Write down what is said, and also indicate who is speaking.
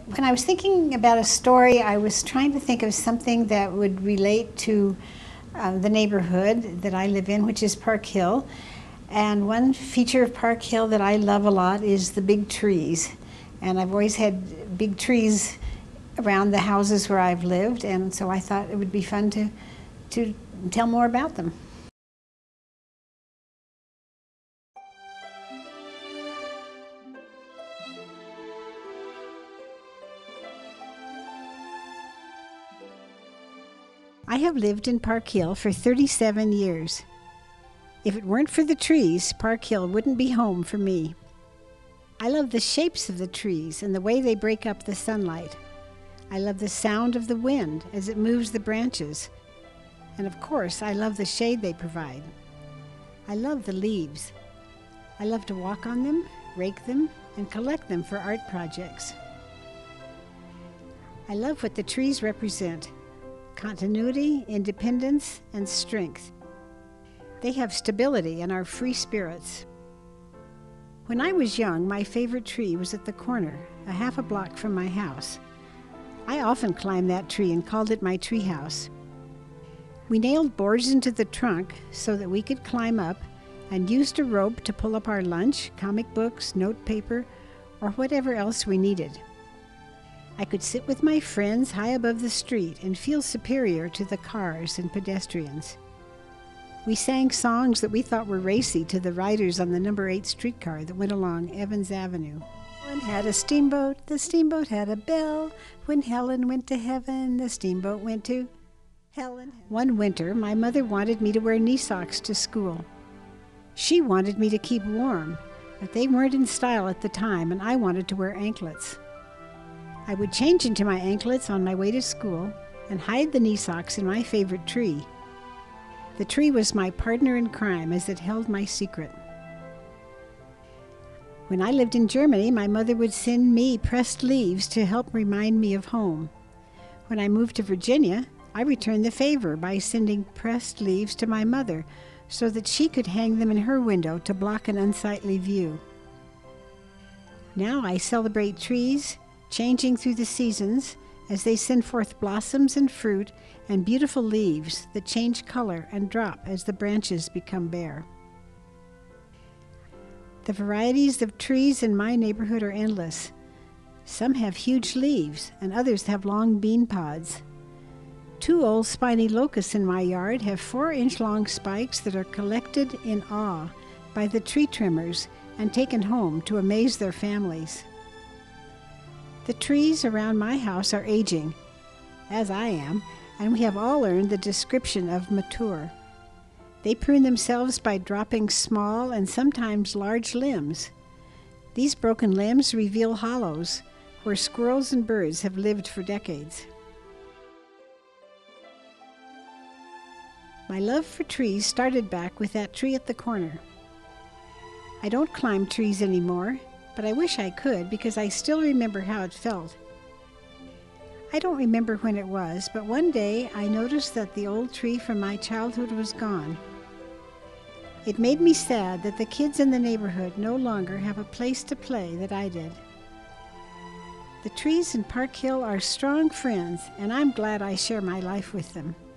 Speaker 1: When I was thinking about a story, I was trying to think of something that would relate to the neighborhood that I live in, which is Park Hill. And one feature of Park Hill that I love a lot is the big trees. And I've always had big trees around the houses where I've lived, and so I thought it would be fun to tell more about them. I have lived in Park Hill for 37 years. If it weren't for the trees, Park Hill wouldn't be home for me. I love the shapes of the trees and the way they break up the sunlight. I love the sound of the wind as it moves the branches. And of course, I love the shade they provide. I love the leaves. I love to walk on them, rake them, and collect them for art projects. I love what the trees represent: continuity, independence, and strength. They have stability and are free spirits. When I was young, my favorite tree was at the corner, a half a block from my house. I often climbed that tree and called it my tree house. We nailed boards into the trunk so that we could climb up, and used a rope to pull up our lunch, comic books, notepaper, or whatever else we needed. I could sit with my friends high above the street and feel superior to the cars and pedestrians. We sang songs that we thought were racy to the riders on the number 8 streetcar that went along Evans Avenue. One had a steamboat, the steamboat had a bell. When Helen went to heaven, the steamboat went to Helen. One winter, my mother wanted me to wear knee socks to school. She wanted me to keep warm, but they weren't in style at the time, and I wanted to wear anklets. I would change into my anklets on my way to school and hide the knee socks in my favorite tree. The tree was my partner in crime as it held my secret. When I lived in Germany, my mother would send me pressed leaves to help remind me of home. When I moved to Virginia, I returned the favor by sending pressed leaves to my mother so that she could hang them in her window to block an unsightly view. Now I celebrate trees, changing through the seasons as they send forth blossoms and fruit and beautiful leaves that change color and drop as the branches become bare. The varieties of trees in my neighborhood are endless. Some have huge leaves and others have long bean pods. 2 old spiny locusts in my yard have 4-inch-long spikes that are collected in awe by the tree trimmers and taken home to amaze their families. The trees around my house are aging, as I am, and we have all earned the description of mature. They prune themselves by dropping small and sometimes large limbs. These broken limbs reveal hollows where squirrels and birds have lived for decades. My love for trees started back with that tree at the corner. I don't climb trees anymore, but I wish I could because I still remember how it felt. I don't remember when it was, but one day I noticed that the old tree from my childhood was gone. It made me sad that the kids in the neighborhood no longer have a place to play that I did. The trees in Park Hill are strong friends, and I'm glad I share my life with them.